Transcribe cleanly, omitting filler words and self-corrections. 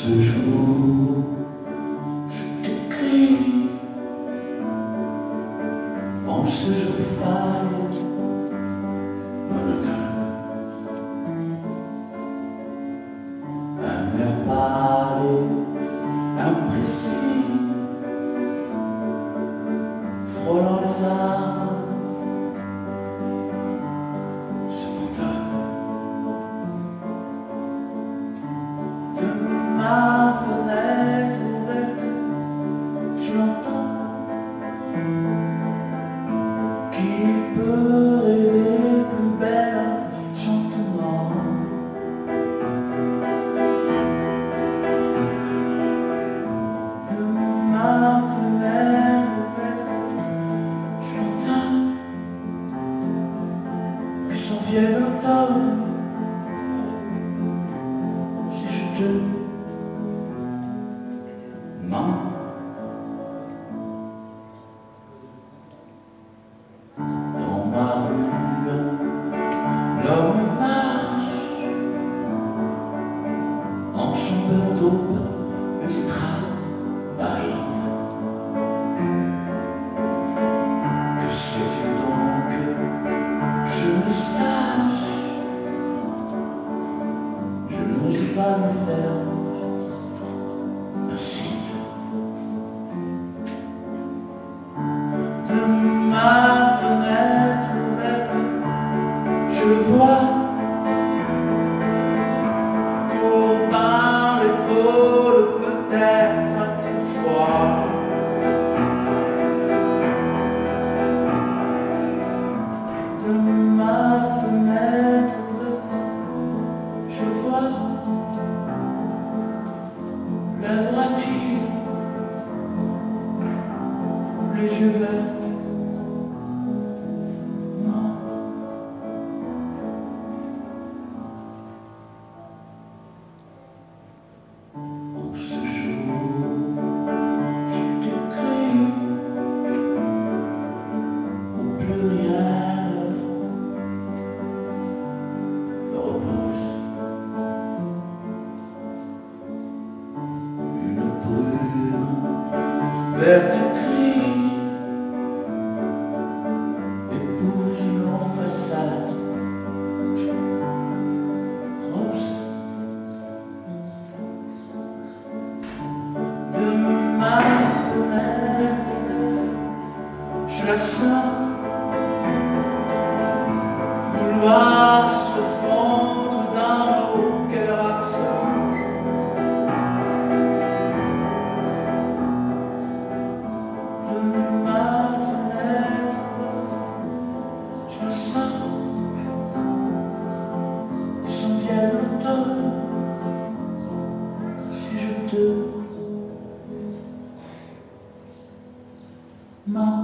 ce jour, je t'écris en ce jour de faille monotone. Un air pâle et imprécis frôlant les arbres se m'entame. De ma fenêtre ouverte, je l'entends, qui peut rêver plus belle gentiment. De ma fenêtre ouverte, je l'entends, que s'en vienne l'automne. Si je te mens, dans ma rue, l'homme marche en chambre d'aube ultramarine. Que sais-tu donc que je me sache? Je n'ose pas me faire un signe. De ma fenêtre ouverte, je le vois, courbant l'épaule, peut-être a-t-il froid. De ma fenêtre ouverte, je le vois, lèvera-t-il les yeux verts? Non. En ce jour, je t'écris où plus rien ne repose. Une brume verte gris épouse nos façades roses. De ma fenêtre, je la sens vouloir se fondre dans nos cœurs absents. De ma fenêtre, je la sens, que s'en vienne l'automne. Si je te mens.